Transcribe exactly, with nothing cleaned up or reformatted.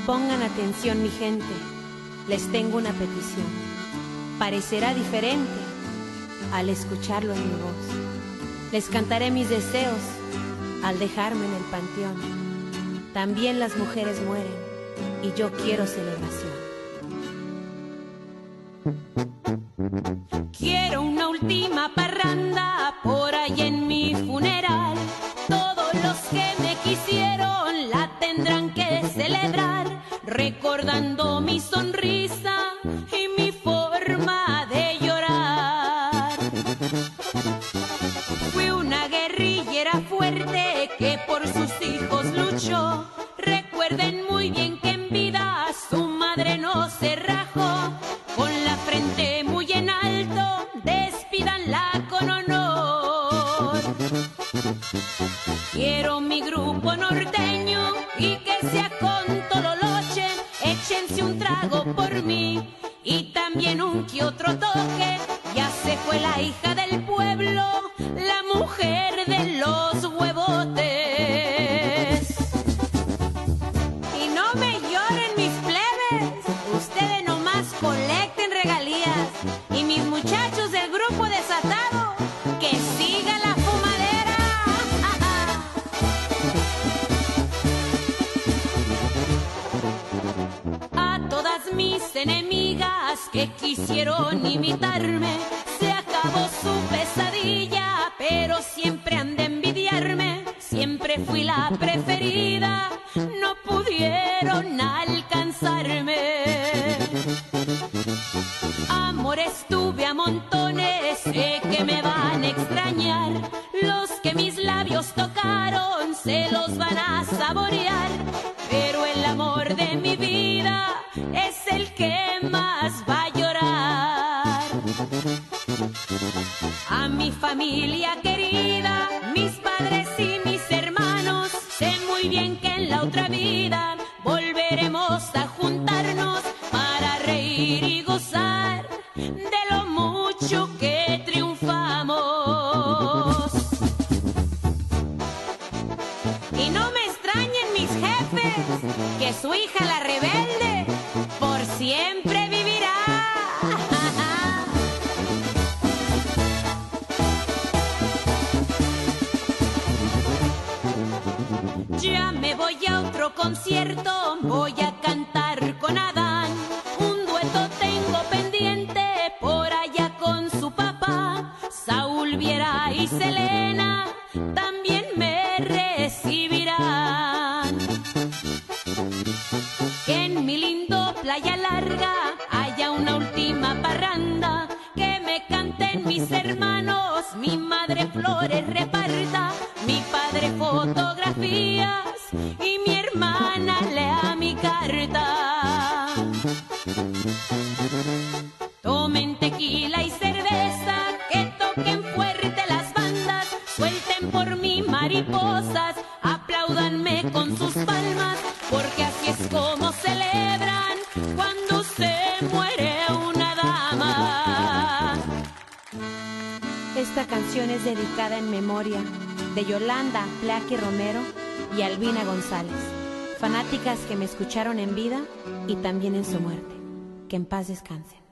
Pongan atención, mi gente, les tengo una petición. Parecerá diferente al escucharlo en mi voz. Les cantaré mis deseos al dejarme en el panteón. También las mujeres mueren y yo quiero celebración. Quiero una última parranda por ahí en mi funeral. Todos los que me quisieron la tendrán que celebrar, recordando mi sonrisa y mi forma de llorar. Fui una guerrillera fuerte que por sus hijos luchó. Recuerden muy bien que en vida su madre no se rajó. Con la frente muy en alto, despídanla con honor. Quiero mi grupo norteño y que sea con Tololoche. Échense un trago por mí y también un que otro toque. Ya se fue la hija del pueblo, la mujer de los huevotes. Y no me lloren mis plebes, ustedes nomás colecten regalías. Y mis muchachos del grupo desatado, que siga la fumadera. A todas mis enemigas que quisieron imitarme, se acabó su pesadilla, pero siempre han de envidiarme. Siempre fui la preferida, no pudieron alcanzarme. Amores tuve a montones, sé que me van a extrañar. Los que mis labios tocaron se los van a saborear. Pero el amor de mi vida es el que más va a llorar. A mi familia querida, mis padres y mis hermanos, sé muy bien que en la otra vida volveremos a juntarnos para reír y gozar de lo mucho que triunfamos. Y no me extrañen mis jefes, que su hija la rebelde por siempre vivirá. Ya me voy a otro concierto, voy a cantar con Adán. Un dueto tengo pendiente por allá con su papá. Saúl Viera y Selena también me recibirán. Que en mi lindo Playa Larga haya una última parranda. Que me canten mis hermanos, mi madre flores reparta, mi padre fotografías y mi hermana lea mi carta. Tomen tequila y cerveza, que toquen fuerte las bandas, suelten por mí mariposas, apláudanme con sus palmas, porque así es como celebran cuando se muere una dama. Esta canción es dedicada en memoria de Yolanda Plaqui Romero y Albina González, fanáticas que me escucharon en vida y también en su muerte. Que en paz descansen.